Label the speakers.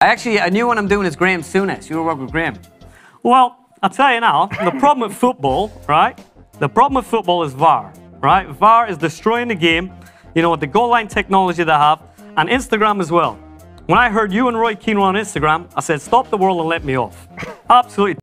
Speaker 1: Actually, a new one I'm doing is Graeme Souness. You work with Graeme.
Speaker 2: Well, I'll tell you now, the problem with football, right? The problem with football is VAR, right? VAR is destroying the game, you know, with the goal line technology they have, and Instagram as well. When I heard you and Roy Keane were on Instagram, I said, stop the world and let me off. Absolutely.